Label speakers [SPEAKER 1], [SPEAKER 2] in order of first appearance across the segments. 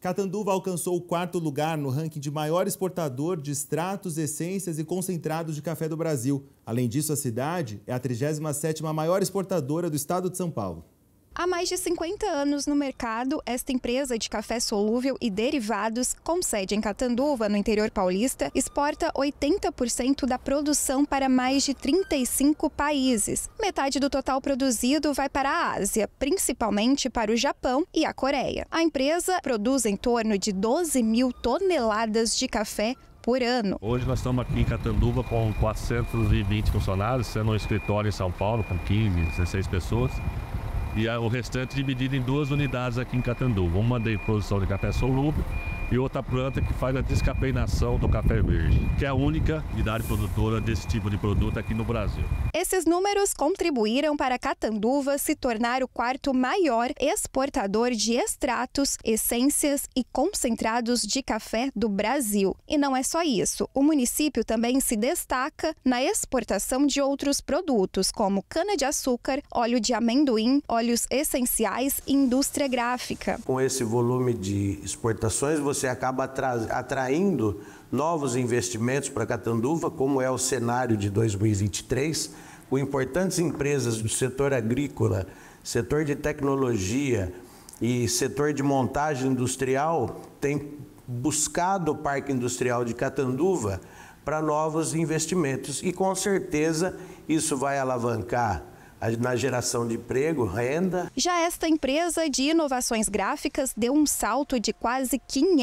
[SPEAKER 1] Catanduva alcançou o 4º lugar no ranking de maior exportador de extratos, essências e concentrados de café do Brasil. Além disso, a cidade é a 37ª maior exportadora do estado de São Paulo.
[SPEAKER 2] Há mais de 50 anos no mercado, esta empresa de café solúvel e derivados, com sede em Catanduva, no interior paulista, exporta 80% da produção para mais de 35 países. Metade do total produzido vai para a Ásia, principalmente para o Japão e a Coreia. A empresa produz em torno de 12 mil toneladas de café por ano.
[SPEAKER 3] Hoje nós estamos aqui em Catanduva com 420 funcionários, sendo um escritório em São Paulo com 15, 16 pessoas. E o restante dividido em 2 unidades aqui em Catanduva. Uma de produção de café solúvel e outra planta que faz a descafeinação do café verde, que é a única unidade produtora desse tipo de produto aqui no Brasil.
[SPEAKER 2] Esses números contribuíram para Catanduva se tornar o 4º maior exportador de extratos, essências e concentrados de café do Brasil. E não é só isso. O município também se destaca na exportação de outros produtos, como cana-de-açúcar, óleo de amendoim, óleos essenciais e indústria gráfica.
[SPEAKER 4] Com esse volume de exportações, você acaba atraindo novos investimentos para Catanduva, como é o cenário de 2023, com importantes empresas do setor agrícola, setor de tecnologia e setor de montagem industrial têm buscado o Parque Industrial de Catanduva para novos investimentos e com certeza isso vai alavancar na geração de emprego, renda.
[SPEAKER 2] Já esta empresa de inovações gráficas deu um salto de quase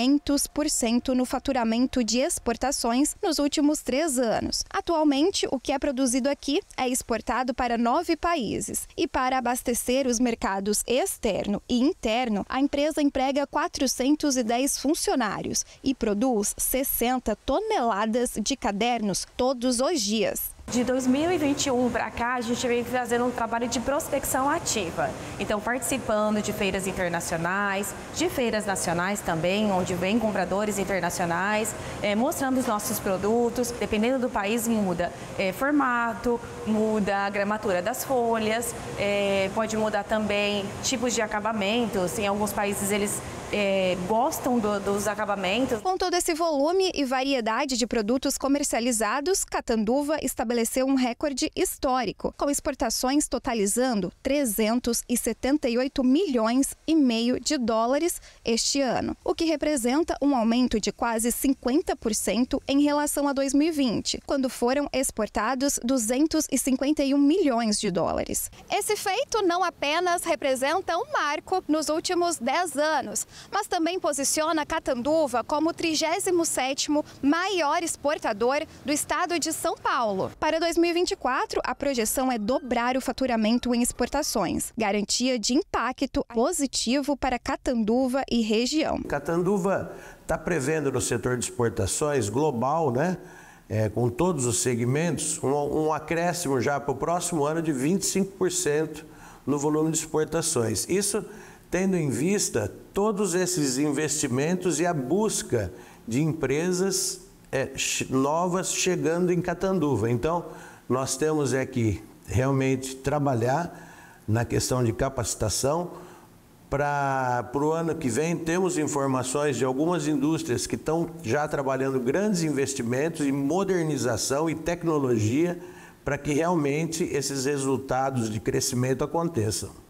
[SPEAKER 2] 500% no faturamento de exportações nos últimos 3 anos. Atualmente, o que é produzido aqui é exportado para 9 países. E para abastecer os mercados externo e interno, a empresa emprega 410 funcionários e produz 60 toneladas de cadernos todos os dias.
[SPEAKER 5] De 2021 para cá, a gente vem fazendo um trabalho de prospecção ativa. Então, participando de feiras internacionais, de feiras nacionais também, onde vem compradores internacionais, mostrando os nossos produtos. Dependendo do país, muda formato, muda a gramatura das folhas, pode mudar também tipos de acabamentos. Em alguns países, eles gostam dos acabamentos.
[SPEAKER 2] Com todo esse volume e variedade de produtos comercializados, Catanduva estabeleceu um recorde histórico, com exportações totalizando 378 milhões e meio de dólares este ano, o que representa um aumento de quase 50% em relação a 2020, quando foram exportados 251 milhões de dólares. Esse feito não apenas representa um marco nos últimos 10 anos, mas também posiciona Catanduva como o 37º maior exportador do estado de São Paulo. Para 2024, a projeção é dobrar o faturamento em exportações, garantia de impacto positivo para Catanduva e região.
[SPEAKER 4] Catanduva está prevendo no setor de exportações global, né, com todos os segmentos, um acréscimo já para o próximo ano de 25% no volume de exportações. Isso tendo em vista todos esses investimentos e a busca de empresas novas chegando em Catanduva. Então, nós temos que realmente trabalhar na questão de capacitação. Para o ano que vem, temos informações de algumas indústrias que estão já trabalhando grandes investimentos em modernização e tecnologia para que realmente esses resultados de crescimento aconteçam.